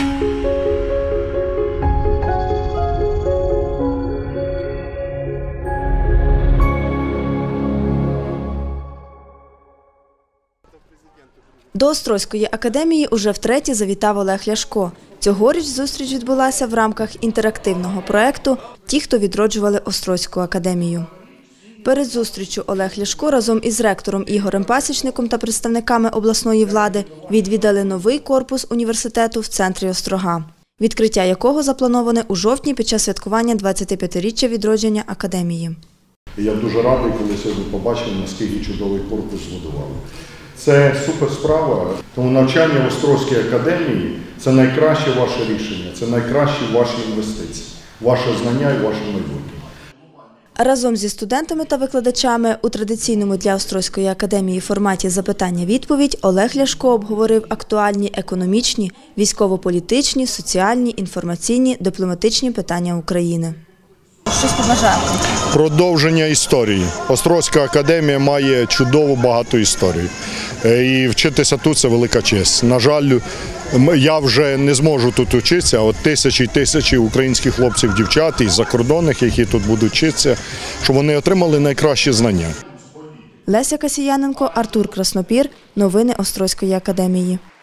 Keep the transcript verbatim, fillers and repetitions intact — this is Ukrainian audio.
До Острозької академії уже втретє завітав Олег Ляшко. Цьогоріч зустріч відбулася в рамках інтерактивного проєкту «Ті, хто відроджували Острозьку академію». Перед зустріччю Олег Ляшко разом із ректором Ігорем Пасічником та представниками обласної влади відвідали новий корпус університету в центрі Острога, відкриття якого заплановане у жовтні під час святкування двадцятип'ятиріччя відродження академії. Я дуже радий, коли сьогодні побачив, наскільки чудовий корпус збудували. Це супер справа, тому навчання в Острозькій академії – це найкраще ваше рішення, це найкращі ваші інвестиції, ваше знання і ваше майбутнє. Разом зі студентами та викладачами у традиційному для Острозької академії форматі «Запитання-відповідь» Олег Ляшко обговорив актуальні економічні, військово-політичні, соціальні, інформаційні, дипломатичні питання України. Щось побажаєте? Продовження історії. Острозька академія має чудову багату історію. І вчитися тут – це велика честь. На жаль, я вже не зможу тут вчитися, а от тисячі і тисячі українських хлопців, дівчат і закордонних, які тут будуть вчитися, щоб вони отримали найкращі знання. Леся Касіяненко, Артур Краснопір. Новини Острозької академії.